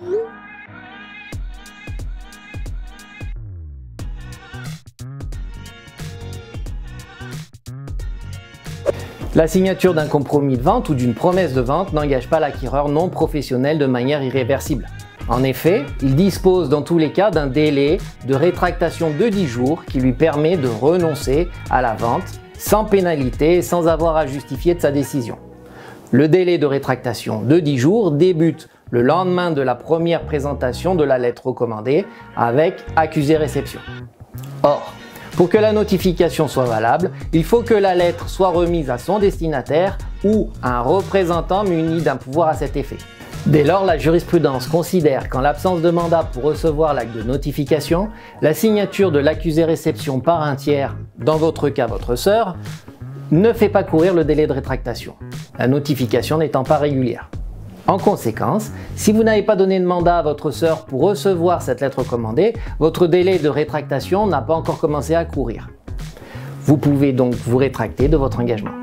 La signature d'un compromis de vente ou d'une promesse de vente n'engage pas l'acquéreur non professionnel de manière irréversible. En effet, il dispose dans tous les cas d'un délai de rétractation de 10 jours qui lui permet de renoncer à la vente sans pénalité et sans avoir à justifier de sa décision. Le délai de rétractation de 10 jours débute le lendemain de la première présentation de la lettre recommandée avec accusé-réception. Or, pour que la notification soit valable, il faut que la lettre soit remise à son destinataire ou à un représentant muni d'un pouvoir à cet effet. Dès lors, la jurisprudence considère qu'en l'absence de mandat pour recevoir l'acte de notification, la signature de l'accusé-réception par un tiers, dans votre cas votre sœur, ne fait pas courir le délai de rétractation, la notification n'étant pas régulière. En conséquence, si vous n'avez pas donné de mandat à votre sœur pour recevoir cette lettre recommandée, votre délai de rétractation n'a pas encore commencé à courir. Vous pouvez donc vous rétracter de votre engagement.